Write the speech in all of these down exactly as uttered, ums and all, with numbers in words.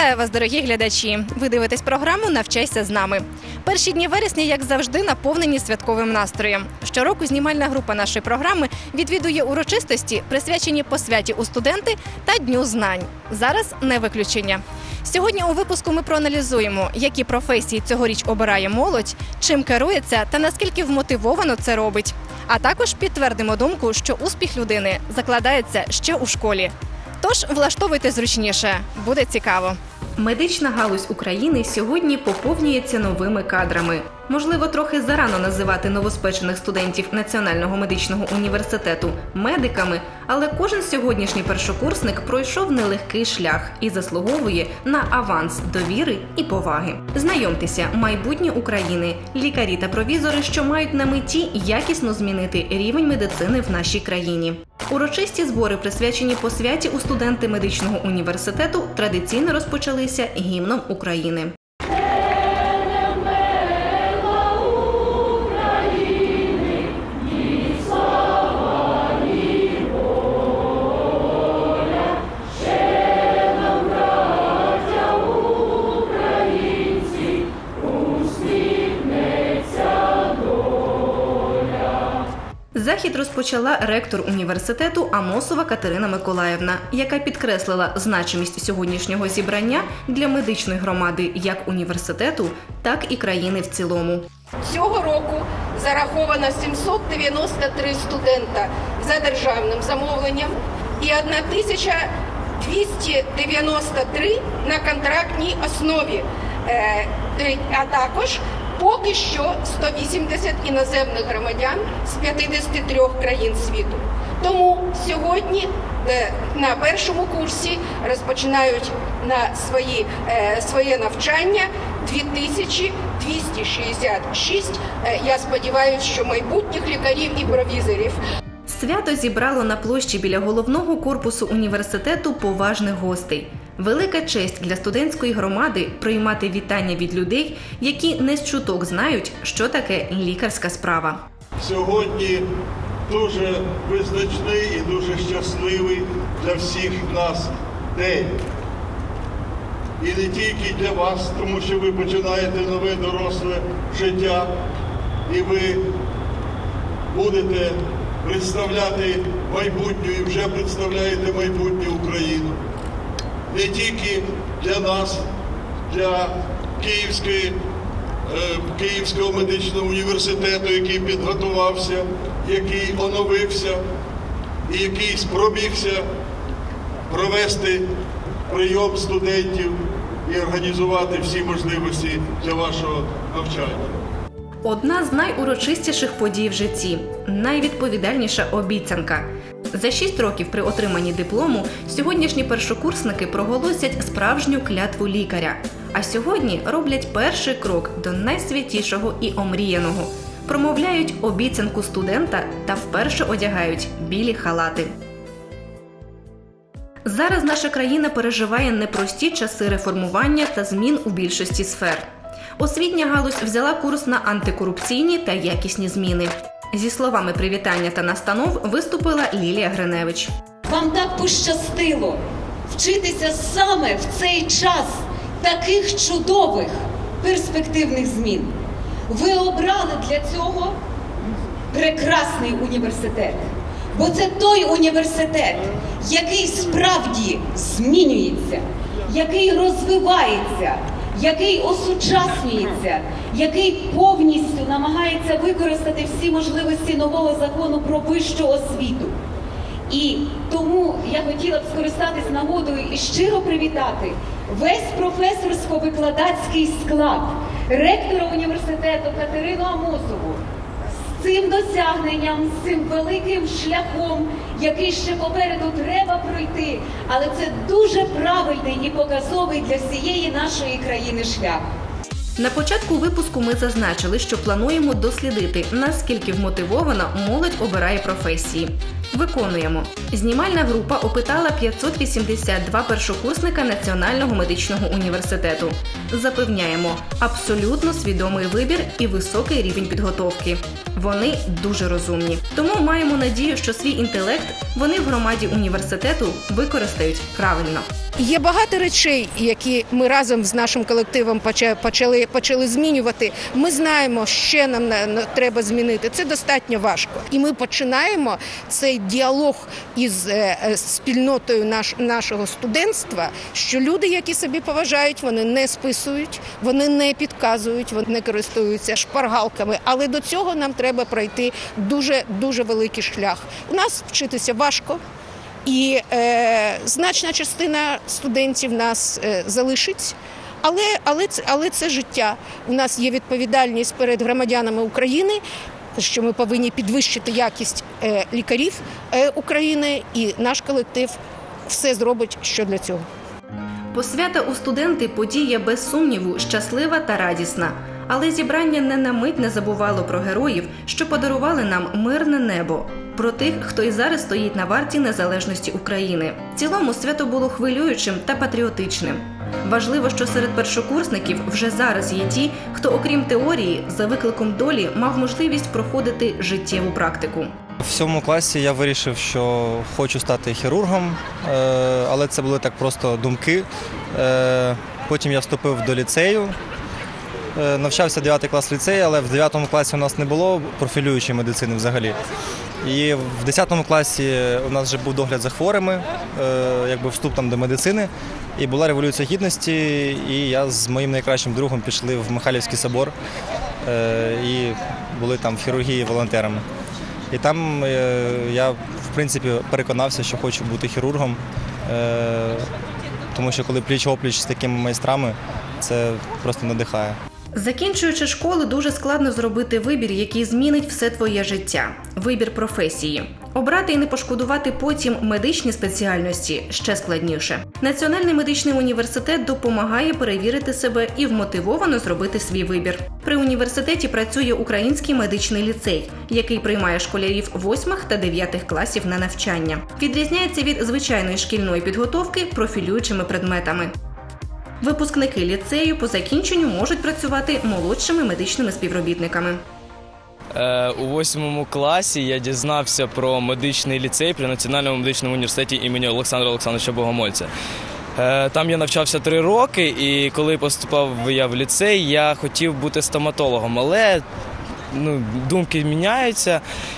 Вітаю вас, дорогі глядачі! Ви дивитесь програму «Навчайся з нами». Перші дні вересня, як завжди, наповнені святковим настроєм. Щороку знімальна група нашої програми відвідує урочистості, присвячені посвяті у студенти та Дню знань. Зараз не виключення. Сьогодні у випуску ми проаналізуємо, які професії цьогоріч обирає молодь, чим керується та наскільки вмотивовано це робить. А також підтвердимо думку, що успіх людини закладається ще у школі. Тож влаштовуйте зручніше, буде цікаво. Медична галузь України сьогодні поповнюється новими кадрами. Можливо, трохи зарано називати новоспечених студентів Національного медичного університету медиками, але кожен сьогоднішній першокурсник пройшов нелегкий шлях і заслуговує на аванс довіри і поваги. Знайомтеся, майбутнє України, лікарі та провізори, що мають на меті якісно змінити рівень медицини в нашій країні. Урочисті збори, присвячені посвяті у студенти медичного університету, традиційно розпочалися гімном України. Захід розпочала ректор університету Амосова Катерина Миколаївна, яка підкреслила значимість сьогоднішнього зібрання для медичної громади як університету, так і країни в цілому. Цього року зараховано сімсот дев'яносто три студента за державним замовленням і тисяча двісті дев'яносто три на контрактній основі, а також поки що сто вісімдесят іноземних громадян з п'ятдесяти трьох країн світу. Тому сьогодні на першому курсі розпочинають на свої, своє навчання дві тисячі двісті шістдесят шість, я сподіваюся, що майбутніх лікарів і провізорів. Свято зібрало на площі біля головного корпусу університету поважних гостей. Велика честь для студентської громади приймати вітання від людей, які не з чуток знають, що таке лікарська справа. Сьогодні дуже визначний і дуже щасливий для всіх нас день. І не тільки для вас, тому що ви починаєте нове доросле життя, і ви будете представляти майбутнє, і вже представляєте майбутнє Україну. Не тільки для нас, для Київської, е, Київського медичного університету, який підготувався, який оновився і який спромігся провести прийом студентів і організувати всі можливості для вашого навчання. Одна з найурочистіших подій в житті – найвідповідальніша обіцянка. За шість років при отриманні диплому сьогоднішні першокурсники проголосять справжню клятву лікаря. А сьогодні роблять перший крок до найсвятішого і омріяного. Промовляють обіцянку студента та вперше одягають білі халати. Зараз наша країна переживає непрості часи реформування та змін у більшості сфер. Освітня галузь взяла курс на антикорупційні та якісні зміни. Зі словами привітання та настанов виступила Лілія Гриневич. Вам так пощастило вчитися саме в цей час таких чудових перспективних змін. Ви обрали для цього прекрасний університет. Бо це той університет, який справді змінюється, який розвивається, який осучаснюється, який повністю намагається використати всі можливості нового закону про вищу освіту. І тому я хотіла б скористатись нагодою і щиро привітати весь професорсько-викладацький склад ректора університету Катерину Амосову з цим досягненням, з цим великим шляхом, який ще попереду треба пройти, але це дуже правильний і показовий для всієї нашої країни шлях. На початку випуску ми зазначили, що плануємо дослідити, наскільки вмотивовано молодь обирає професії. Виконуємо. Знімальна група опитала п'ятсот вісімдесят два першокурсника Національного медичного університету. Запевняємо, абсолютно свідомий вибір і високий рівень підготовки. Вони дуже розумні. Тому маємо надію, що свій інтелект вони в громаді університету використають правильно. Є багато речей, які ми разом з нашим колективом почали, почали змінювати. Ми знаємо, що нам треба змінити. Це достатньо важко. І ми починаємо цей діалог із спільнотою наш, нашого студентства, що люди, які собі поважають, вони не списують, вони не підказують, вони не користуються шпаргалками. Але до цього нам треба пройти дуже, дуже великий шлях. У нас вчитися важко. І е, значна частина студентів нас е, залишить, але, але, але це життя. У нас є відповідальність перед громадянами України, що ми повинні підвищити якість е, лікарів е, України, і наш колектив все зробить, що для цього. Посвята у студенти – подія без сумніву, щаслива та радісна. Але зібрання не на мить не забувало про героїв, що подарували нам мирне небо. Про тих, хто і зараз стоїть на варті незалежності України. В цілому свято було хвилюючим та патріотичним. Важливо, що серед першокурсників вже зараз є ті, хто окрім теорії, за викликом долі мав можливість проходити життєву практику. В сьомому класі я вирішив, що хочу стати хірургом, але це були так просто думки. Потім я вступив до ліцею. Навчався дев'ятий клас в ліцеї, але в дев'ятому класі у нас не було профілюючої медицини взагалі. І в десятому класі у нас вже був догляд за хворими, якби вступ там до медицини. І була Революція Гідності, і я з моїм найкращим другом пішли в Михайлівський собор і були там в хірургії волонтерами. І там я, в принципі, переконався, що хочу бути хірургом, тому що коли пліч-опліч з такими майстрами, це просто надихає. Закінчуючи школу, дуже складно зробити вибір, який змінить все твоє життя. Вибір професії. Обрати і не пошкодувати потім медичні спеціальності ще складніше. Національний медичний університет допомагає перевірити себе і вмотивовано зробити свій вибір. При університеті працює Український медичний ліцей, який приймає школярів восьмих та дев'ятих класів на навчання. Відрізняється від звичайної шкільної підготовки профілюючими предметами. Випускники ліцею по закінченню можуть працювати молодшими медичними співробітниками. У восьмому класі я дізнався про медичний ліцей при Національному медичному університеті імені Олександра Олександровича Богомольця. Там я навчався три роки, і коли поступав я в ліцей, я хотів бути стоматологом, але ну, думки міняються.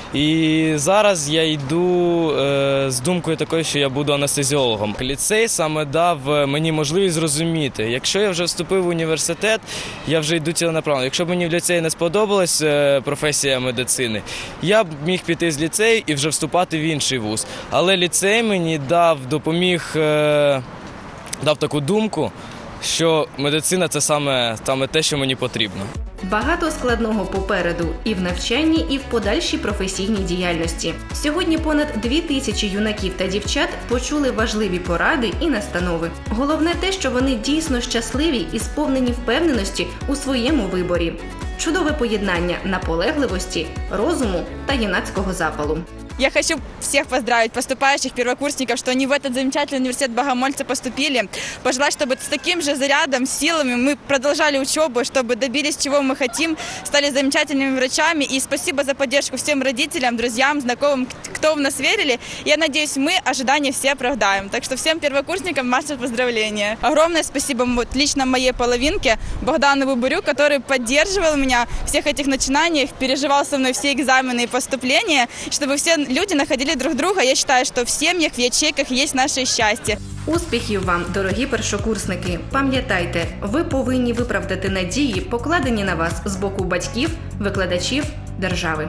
І зараз я йду е, з думкою такою, що я буду анестезіологом. Ліцей саме дав мені можливість зрозуміти, якщо я вже вступив в університет, я вже йду ціленаправленно. Якщо б мені в ліцеї не сподобалась е, професія медицини, я б міг піти з ліцею і вже вступати в інший вуз. Але ліцей мені дав, допоміг, е, дав таку думку, що медицина – це саме, саме те, що мені потрібно. Багато складного попереду і в навчанні, і в подальшій професійній діяльності. Сьогодні понад дві тисячі юнаків та дівчат почули важливі поради і настанови. Головне те, що вони дійсно щасливі і сповнені впевненості у своєму виборі. Чудове поєднання наполегливості, розуму та юнацького запалу. Я хочу всех поздравить, поступающих первокурсников, что они в этот замечательный университет Богомольца поступили. Пожелать, чтобы с таким же зарядом, силами мы продолжали учебу, чтобы добились, чего мы хотим, стали замечательными врачами. И спасибо за поддержку всем родителям, друзьям, знакомым, кто в нас верили. Я надеюсь, мы ожидания все оправдаем. Так что всем первокурсникам наше поздравления. Огромное спасибо вот, лично моей половинке, Богдану Бубурю, который поддерживал меня в всех этих начинаниях, переживал со мной все экзамены и поступления, чтобы все люди находили друг друга. Я считаю, что в семьях, в ячейках есть наше счастье. Успіхів вам, дорогі першокурсники! Пам'ятайте, ви повинні виправдати надії, покладені на вас з боку батьків, викладачів, держави.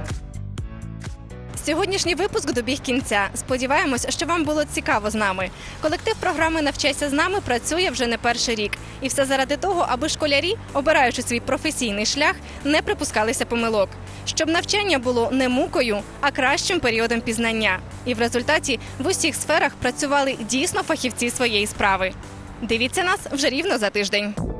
Сьогоднішній випуск добіг кінця. Сподіваємось, що вам було цікаво з нами. Колектив програми «Навчайся з нами» працює вже не перший рік. І все заради того, аби школярі, обираючи свій професійний шлях, не припускалися помилок. Щоб навчання було не мукою, а кращим періодом пізнання. І в результаті в усіх сферах працювали дійсно фахівці своєї справи. Дивіться нас вже рівно за тиждень.